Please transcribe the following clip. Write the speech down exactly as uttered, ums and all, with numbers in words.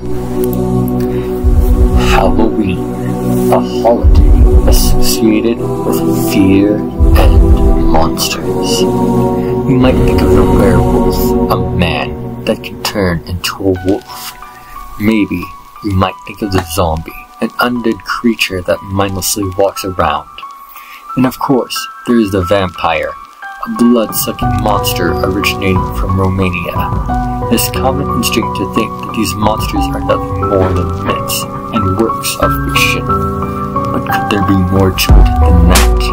Halloween, a holiday associated with fear and monsters. You might think of the werewolf, a man that can turn into a wolf. Maybe you might think of the zombie, an undead creature that mindlessly walks around. And of course, there is the vampire, a blood-sucking monster originating from Romania. It is common instinct to think that these monsters are nothing more than myths and works of fiction. But could there be more to it than that?